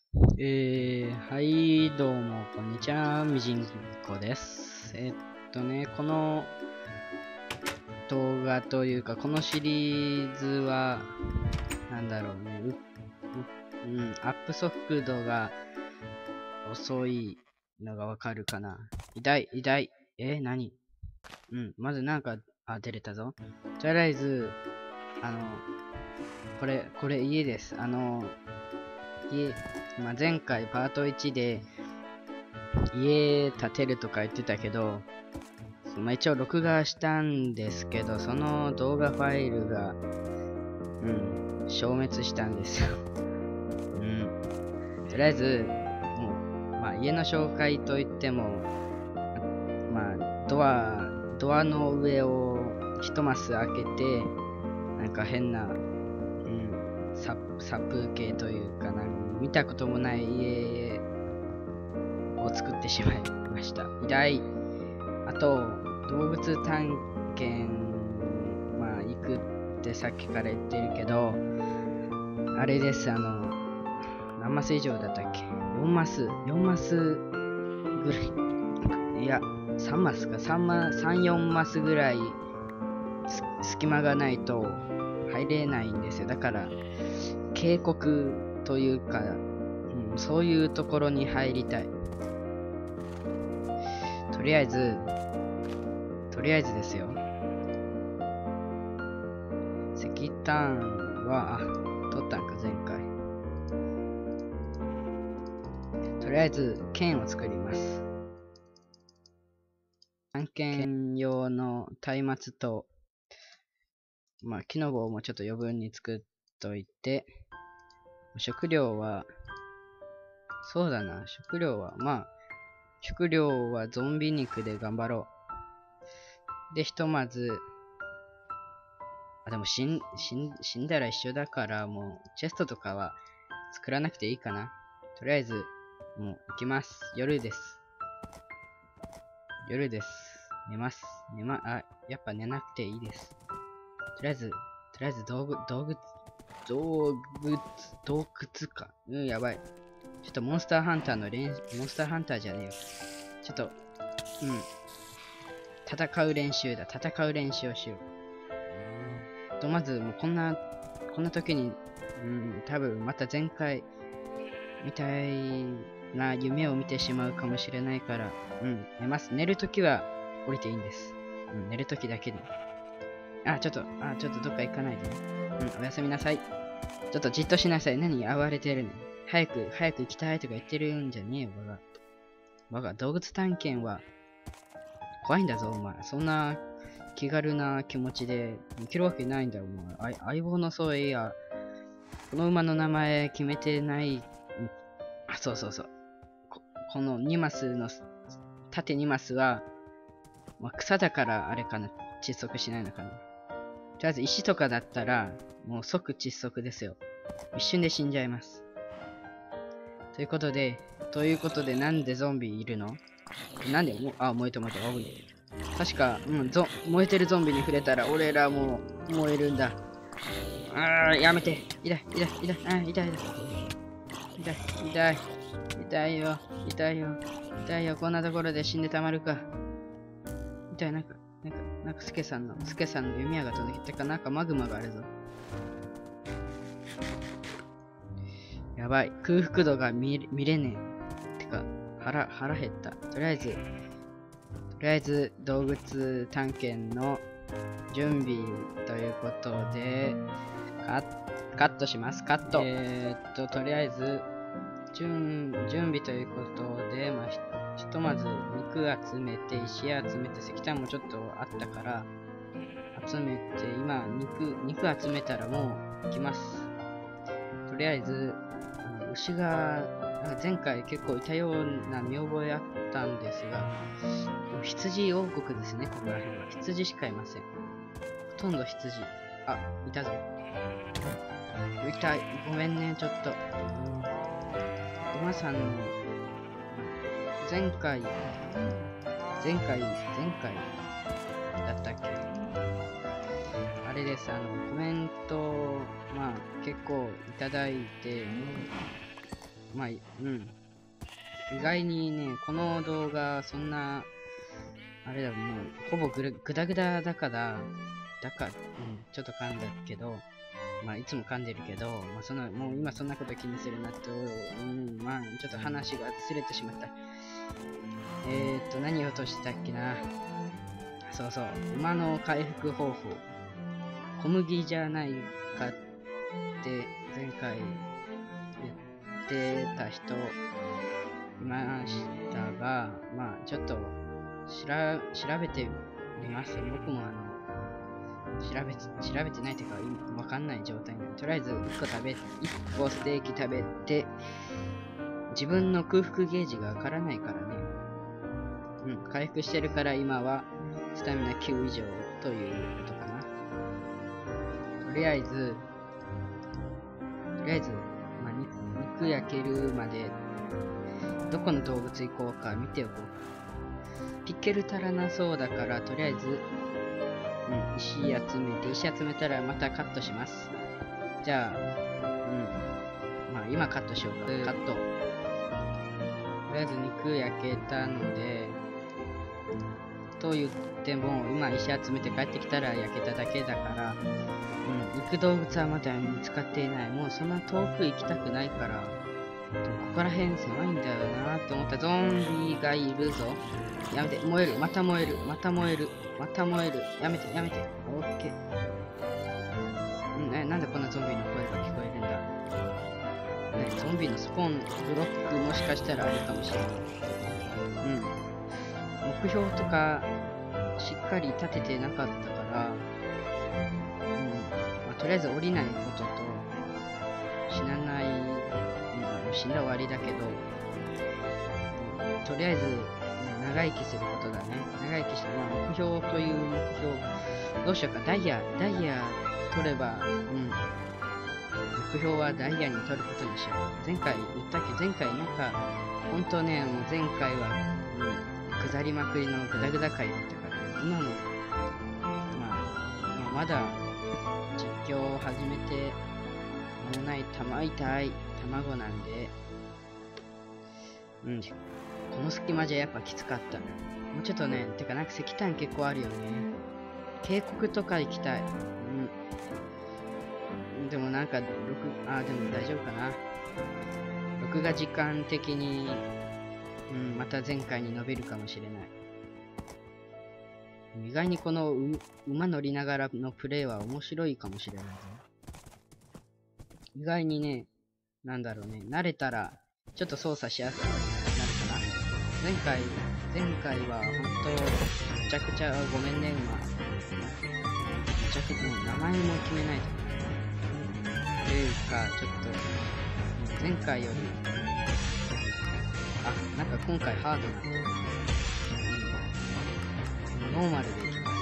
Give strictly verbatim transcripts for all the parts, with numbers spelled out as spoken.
えー、はい、どうも、こんにちは、みじんこです。えっとね、この動画というか、このシリーズは、なんだろうね、う、う、うん、アップ速度が遅いのがわかるかな。痛い、痛い。えー、何うん、まずなんか、あ、出れたぞ。とりあえず、あの、これ、これ家です。あの、家、まあ、前回パートいちで、家建てるとか言ってたけど、まあ、一応録画したんですけど、その動画ファイルが、うん、消滅したんですよ。うん。とりあえず、もう、まあ、家の紹介といっても、まあ、ドア、ドアの上を一マス開けて、なんか変な、うん、殺殺風景というか、なんか見たこともない家を作ってしまいました。痛い。あと、動物探検、まあ、行くってさっきから言ってるけど、あれです、あの、何マス以上だったっけ ?よん マス、よんマスぐらい、いや、さんマスか、さんマ、さん、よんマスぐらい、隙間がないと入れないんですよ。だから、渓谷というか、うん、そういうところに入りたい。とりあえず、とりあえずですよ。石炭は、あ、取ったんか、前回。とりあえず、剣を作ります。探検用の松明と、まあ、木の棒もちょっと余分に作っといて、食料は、そうだな、食料は、まあ、食料はゾンビ肉で頑張ろう。で、ひとまず、あ、でも死ん、死ん、死んだら一緒だから、もう、チェストとかは作らなくていいかな。とりあえず、もう行きます。夜です。夜です。寝ます。寝ま、あ、やっぱ寝なくていいです。とりあえず、とりあえず道具、道具、道具、洞窟か。うん、やばい。ちょっとモンスターハンターの練、モンスターハンターじゃねえよ。ちょっと、うん。戦う練習だ。戦う練習をしよう。と、まず、もうこんな、こんな時に、うん、多分また前回みたいな夢を見てしまうかもしれないから、うん、寝ます。寝るときは降りていいんです。うん、寝るときだけで。あ、ちょっと、あ、ちょっとどっか行かないでね。うん、おやすみなさい。ちょっとじっとしなさい。何暴れてるの？早く、早く行きたいとか言ってるんじゃねえよ、バカ。バカ、動物探検は怖いんだぞ、お前。そんな気軽な気持ちで行けるわけないんだよ、お前。相棒のそういや、この馬の名前決めてない。あ、そうそうそう。こ、このにマスの、縦にマスは、まあ、草だからあれかな。窒息しないのかな。とりあえず石とかだったら、もう即窒息ですよ。一瞬で死んじゃいます。ということで、ということで、なんでゾンビいるの？なんでも、あ、燃えた燃えた。危ない。確か、うん、ゾ燃えてるゾンビに触れたら、俺らも燃えるんだ。あー、やめて。痛い、痛い、痛い、あ、痛い、痛い。痛い、痛い。痛いよ、痛いよ。痛いよ、こんなところで死んでたまるか。痛い、なんか、なんか、なんか、スケさんの、スケさんの弓矢が飛んできてか、なんかマグマがあるぞ。やばい、空腹度が見見れねえ。てか、腹、腹減った。とりあえず、とりあえず、動物探検の準備ということで、カッカットします。カット。えー、っと、とりあえず、準準備ということで、まあ、ひひとまず肉集めて、石集めて、石炭もちょっとあったから、集めて、今、肉、肉集めたらもう行きます。とりあえず、あの牛が、なんか前回結構いたような見覚えあったんですが、羊王国ですね、ここら辺は。羊しかいません。ほとんど羊。あ、いたぞ。痛い。ごめんね、ちょっと。馬さんの、前回、前回、前回だったっけ？あれです、あの、コメント、まあ、結構いただいて、 まあ、うん。意外にね、この動画、そんな、あれだ、もう、ほぼぐるぐだぐだだから、だから、うん、ちょっと噛んだけど、まあ、いつも噛んでるけど、まあ、その、もう今そんなこと気にするなと、うん、まあ、ちょっと話がずれてしまった。えーっと、何をとしてたっけな。そうそう、馬の回復方法。小麦じゃないかって前回言ってた人いましたが、まあちょっとしら調べてみます。僕もあの調べ調べてないというかわかんない状態なので、とりあえずいっこ食べいっこステーキ食べて、自分の空腹ゲージがわからないからね。うん、回復してるから今はスタミナきゅう以上ということかな。とりあえず、とりあえず、まあ、肉焼けるまで、どこの動物行こうか見ておこう。ピケル足らなそうだから、とりあえず、うん、石集めて、石集めたらまたカットします。じゃあ、うん、まあ今カットしようか。カット。とりあえず肉焼けたので、と言っても、今石集めて帰ってきたら焼けただけだから、うん、行く動物はまだ見つかっていない。もうそんな遠く行きたくないから、でもここら辺狭いんだよなって思った。ゾンビがいるぞ。やめて、燃える、また燃える、また燃える、また燃える。やめて、やめて。オッケー。うん、え、なんでこんなゾンビの声が聞こえるんだ。ね、ゾンビのスポーン、ブロックもしかしたらあるかもしれない。うん。目標とか、しっかり立ててなかったから、とりあえず降りないことと、死なない、うん、死んだら終わりだけど、うん、とりあえず、うん、長生きすることだね。長生きして、まあ、目標という目標、どうしようか、ダイヤ、ダイヤ取れば、うん、目標はダイヤに取ることにしよう。前回言ったっけ、前回なんか、ほんとね、もう前回は、うん、下りまくりのグダグダ回だったから、今の、まあ、まあ、まだ、実況を始めて間もない玉痛い卵なんで、うん、この隙間じゃやっぱきつかった。もうちょっとね、てかなんか石炭結構あるよね。渓谷とか行きたい。うん。でもなんか、録、あ、でも大丈夫かな。録画時間的に、うん、また前回に伸びるかもしれない。意外にこの馬乗りながらのプレイは面白いかもしれないぞ。意外にね、なんだろうね、慣れたらちょっと操作しやすくなるかな。前回、前回は本当めちゃくちゃごめんね、馬。めちゃくちゃもう名前も決めないと。というか、ちょっと前回より、あ、なんか今回ハードなんだ。ノーマルでいきます。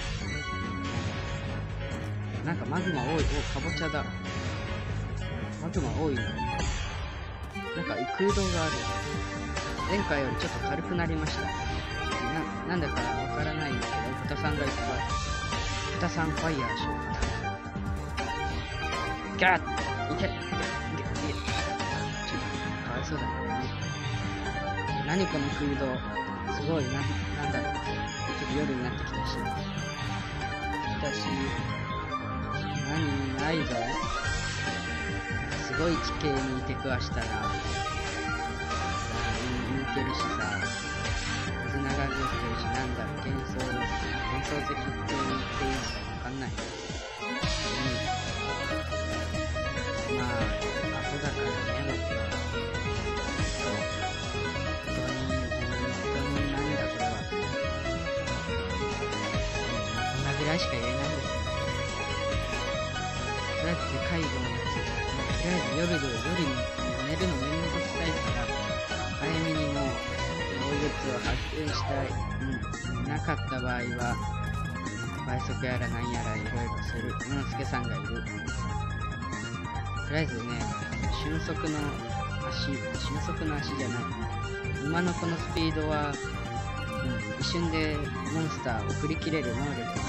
なんかマグマ多い。お、かぼちゃだ。マグマ多いね。なんか空洞がある。前回よりちょっと軽くなりました。な、なんだかわからないんだけど、豚さんがいっぱい。豚さんファイヤーしようかな。ギャーいけいけいけちょっとかわいそうだね。何この空洞。すごいな、なんだろう。夜になってきたし、来たし、何ないぞ。すごい地形に出くわしたら、浮いてるしさ、水流れてるし、なんだろう、幻想、幻想的って言っていいのかわかんない。うん。まあ、アホだからね、僕は。本当に、本当になんだこれは。ぐらいしか言えないですね。とりあえずでかい動物、とりあえず夜で夜に寝るのめんどくさいから、早めにもう動物を発見したい。うん。なかった場合は、倍速やらなんやらいろいろする。うのすけさんがいる。とりあえずね、瞬足の足、瞬足の足じゃない。馬のこのスピードは、うん、一瞬でモンスターを振り切れる能力があるから、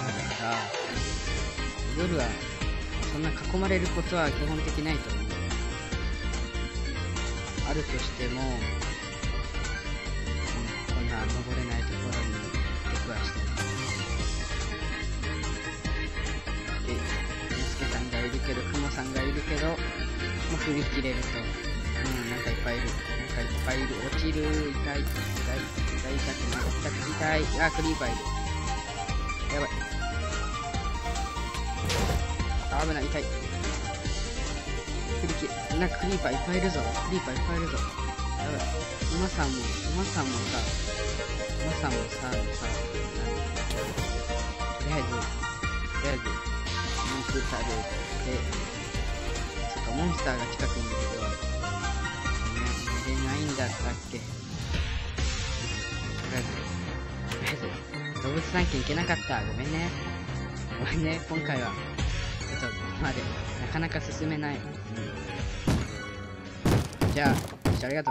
夜はそんな囲まれることは基本的ないと思う。 あるとしても、うん、こんな登れないところに出くわしてで、ユースケさんがいるけど、クモさんがいるけど、もう振り切れると、うん、なんかいっぱいいる。なんかいっぱいいる。落ちる。痛い。痛い。痛い。痛くなった。痛い。あ、クリーパーいる。やばい。あ、危ない。痛い。振り切る。なんかクリーパーいっぱいいるぞ。クリーパーいっぱいいるぞ。やばい。馬さんも、馬さんもさ、馬さんもさ、さ、とりあえず、とりあえず、モンスターで、で、そっか、モンスターが近くにいるけど、ね、寝れないんだったっけ。とりあえず、とりあえず、動物探検行けなかった。ごめんね。ごめんね、今回は、ちょっと、ここまで、なかなか進めない。うん、じゃあ、ご視聴ありがとう。